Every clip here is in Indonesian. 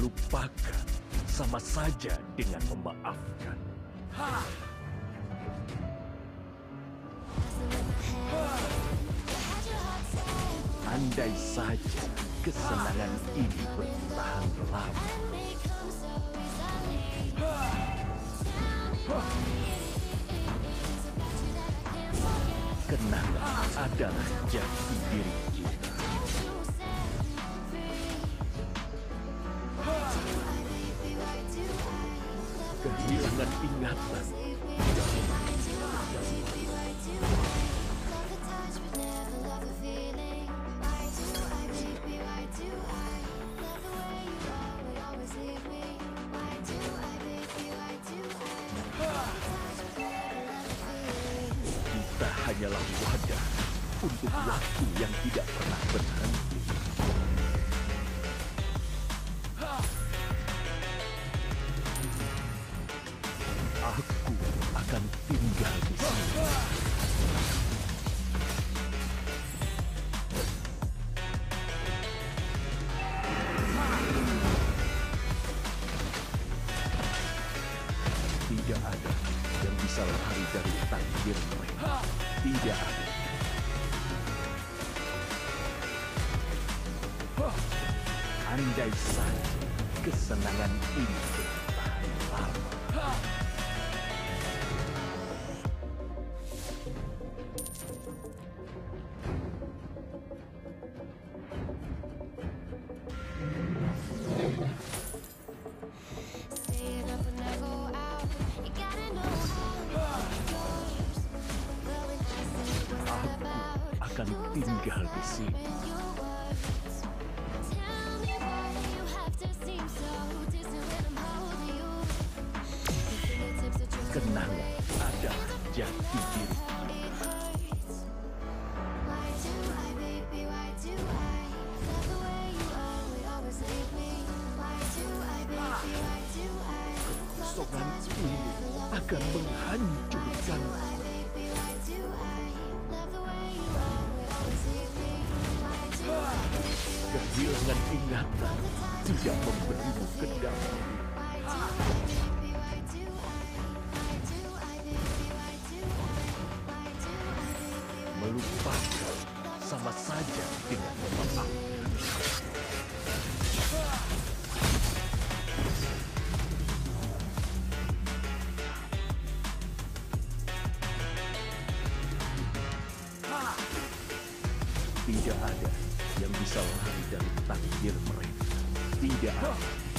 Melupakan sama saja dengan memaafkan. Andai saja kesenangan ini bertahan lama. Kenangan adalah jati diri kita. Kehilangan ingatan tidak kita hanyalah wadah untuk waktu yang tidak pernah berhenti. Aku akan tinggal di sini. Tidak ada yang bisa lari dari takdir mereka. Tidak ada. Andai saja kesenangan ini bertahan lama. Akan tinggal di sini. Kenangan adalah jati diri kita. Kekosongan ini akan menghancurkan. Kehilangan ingatan tidak memberimu kedamaian. Melupakan sama saja dengan memaafkan. Tidak ada yang bisa lari dari takdir mereka. Tidak ada.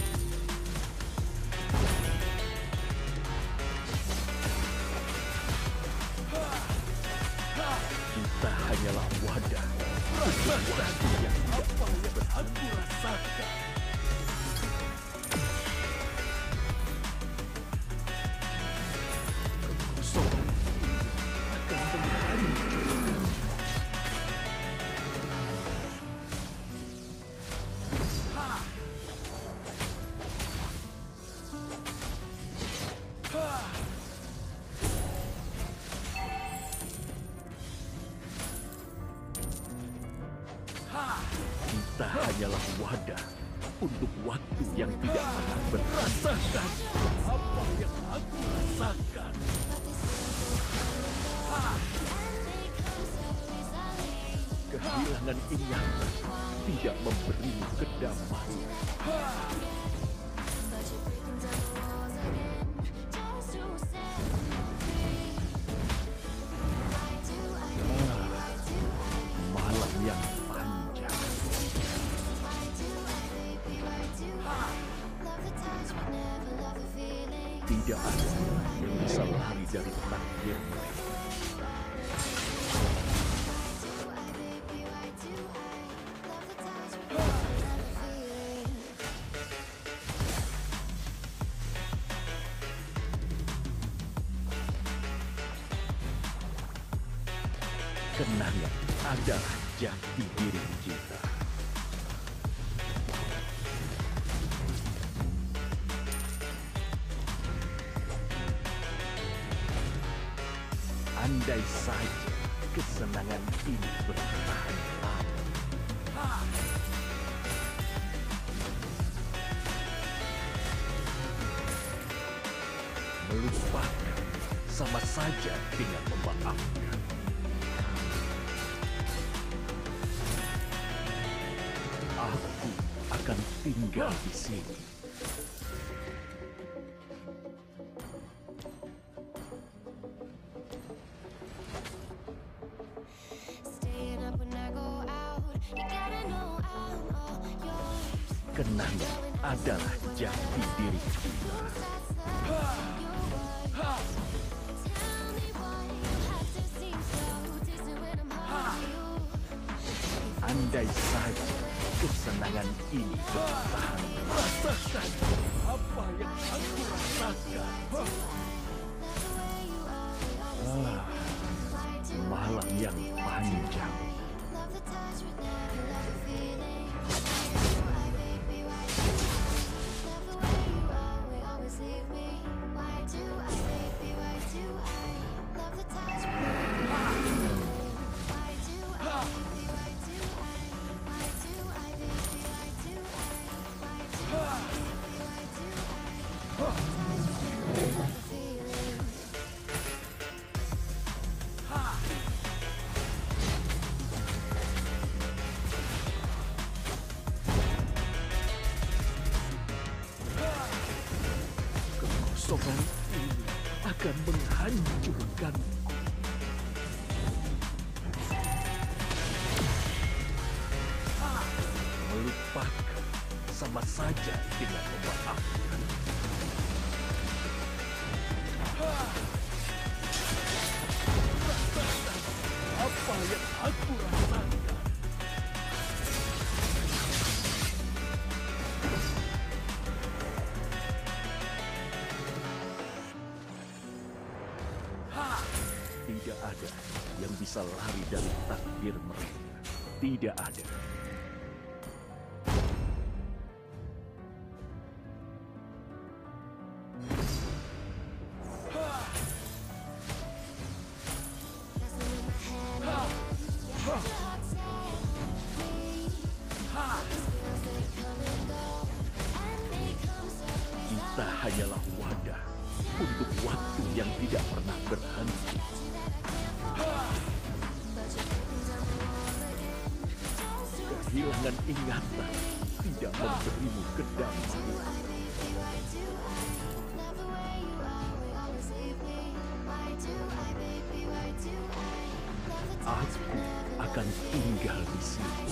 Kita hanyalah wadah untuk waktu yang tidak pernah aku rasakan. Kekosongan akan menghancurkan. Kita hanyalah wadah untuk waktu yang tidak pernah merasakan apa yang aku rasakan. Kehilangan ingatan tidak memberimu kedamaian. Malam yang panjang. Tidak ada yang bisa lari dari takdir mereka. Kenangan adalah jati diri kita. Andai saja kesenangan ini bertahan lama. Melupakan sama saja dengan memaafkan. Aku akan tinggal di sini. Kenangan adalah jati diri kita. Andai saja kesenangan ini bertahan. Rasakan apa yang aku rasakan. Malam yang panjang. Kekosongan ini akan menghancurkanku. Melupakan sama saja dengan memaafkan. Rasakan apa yang aku rasakan. Tidak ada yang bisa lari dari takdir mereka. Tidak ada. Kita hanyalah wadah untuk waktu yang tidak pernah berhenti. Kehilangan ingatan tidak memberimu kedamaian. Aku akan tinggal di sini.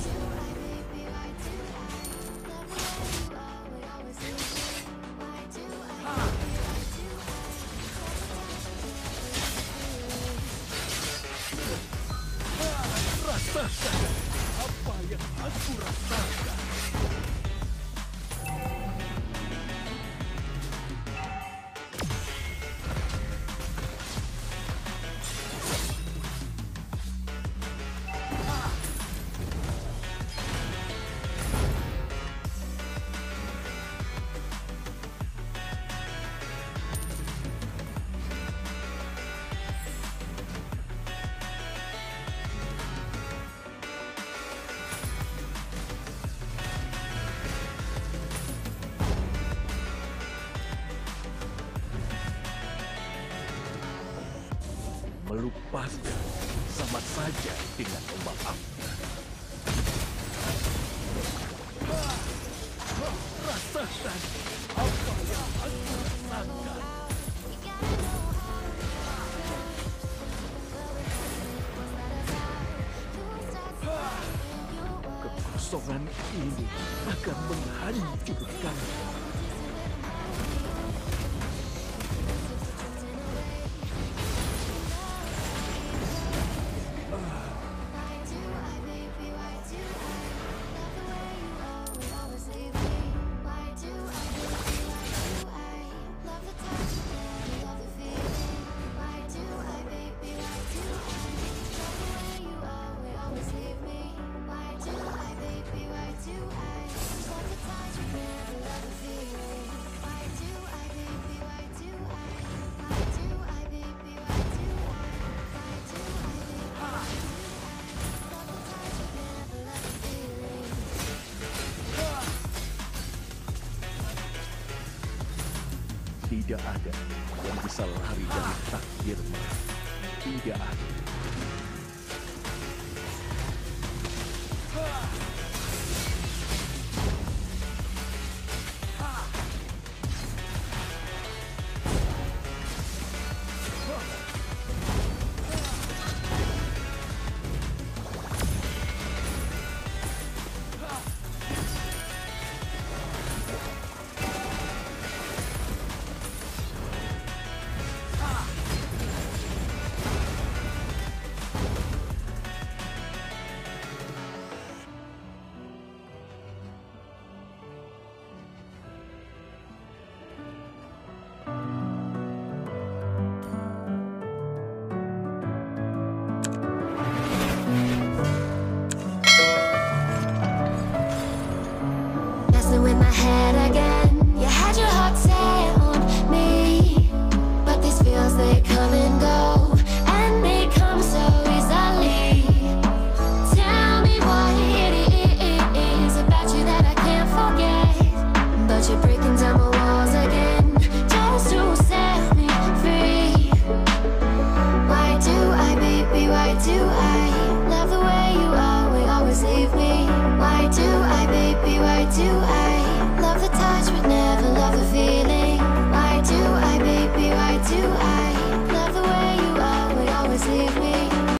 Rasakan apa yang aku rasakan. Melupakan sama saja dengan memaafkan. Rasakan apa yang aku rasakan. Kekosongan ini akan menghancurkanmu. Why do I, baby, why do I love the touch of never love the Tidak ada yang bisa lari dari takdirmu. Tidak ada.